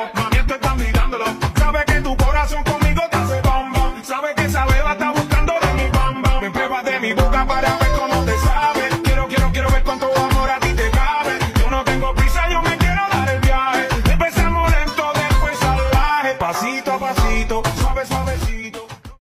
mami, esto están mirándolo. Sabe que tu corazón conmigo te hace bam bam. Sabe que esa beba está buscando de mi bam bam. Me prueba de mi boca para